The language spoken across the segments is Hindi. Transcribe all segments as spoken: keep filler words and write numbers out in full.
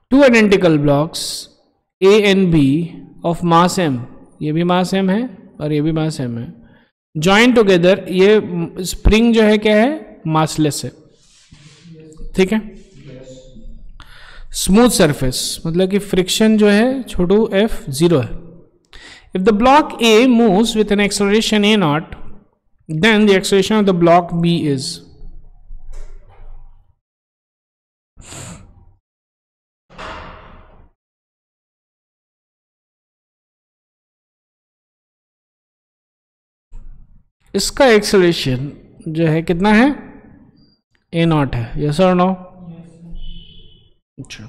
To identical blocks A and B of mass m, ये भी मास एम है और ये भी मास एम है, जॉइन टुगेदर, ये स्प्रिंग जो है क्या है, मासलेस है, ठीक है। स्मूथ सरफेस मतलब कि फ्रिक्शन जो है छोटू एफ जीरो है। If the block A moves with an acceleration a nought, then the acceleration of the block B is, इसका एक्सेलरेशन जो है कितना है, ए नॉट है, यस और नो? अच्छा,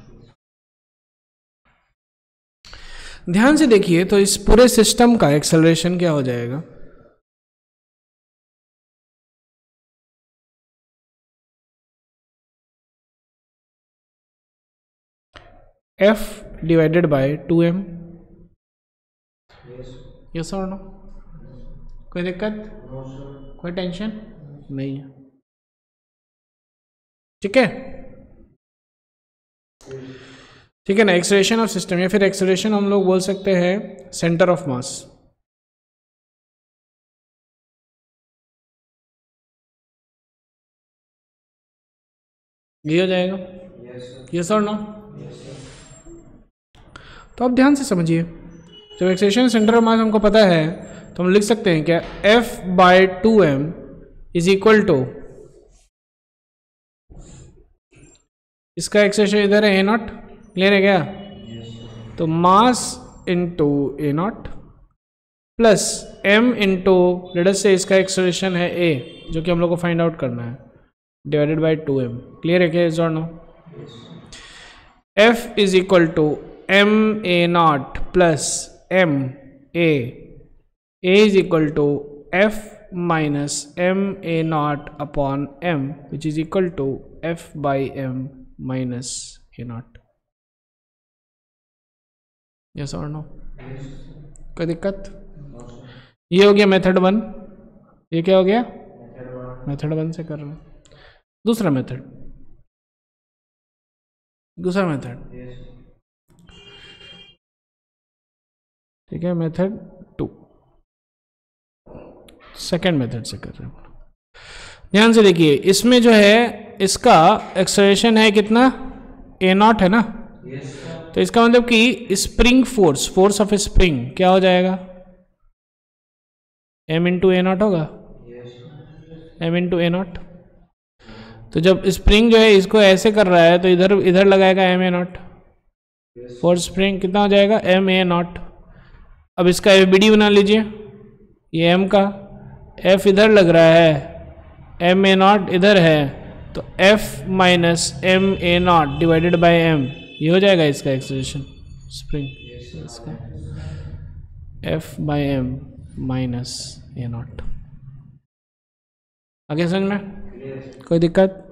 ध्यान से देखिए तो इस पूरे सिस्टम का एक्सेलरेशन क्या हो जाएगा, F divided by two m, yes or no? कोई दिक्कत, कोई टेंशन नहीं है, ठीक है, ठीक है ना। एक्सेलरेशन ऑफ सिस्टम या फिर एक्सेलरेशन हम लोग बोल सकते हैं सेंटर ऑफ मास, ये हो जाएगा, यस और नो? तो आप ध्यान से समझिए, जब एक्सेलरेशन सेंटर ऑफ मास हमको पता है तो हम लिख सकते हैं क्या, F by two m is equal to, इसका एक्सेलरेशन इधर है ए नॉट, क्लियर है क्या? yes. तो mass into a nought plus m into लेट से इसका एक्सेलरेशन है ए, जो कि हम लोग को फाइंड आउट करना है, divided by two m, clear है क्या? Yes or no? F is equal to m a nought plus m a, a is equal to F minus m a nought upon m which is equal to F by m minus a nought, yes or no? कोई दिक्कत? ये हो गया मेथड वन, ये क्या हो गया, मेथड वन से कर रहे हैं। दूसरा मेथड, दूसरा मेथड, ठीक है, मेथड टू, सेकेंड मेथड से कर रहे हैं। ध्यान से देखिए, इसमें जो है इसका एक्सेलरेशन है कितना, ए नॉट है ना, yes, तो इसका मतलब कि spring force, force of spring क्या हो जाएगा, एम इंटू ए नॉट होगा, एम इंटू ए नॉट। तो जब स्प्रिंग जो है इसको ऐसे कर रहा है तो इधर इधर लगाएगा m a nought, force spring कितना हो जाएगा, एम ए नॉट। अब इसका एफ बी डी बना लीजिए, ये एम का एफ इधर लग रहा है, एम ए नॉट इधर है, तो F minus m a nought divided by m, ये हो जाएगा इसका एक्सेलरेशन स्प्रिंग, इसका F by m minus a nought. आगे समझ में, कोई दिक्कत?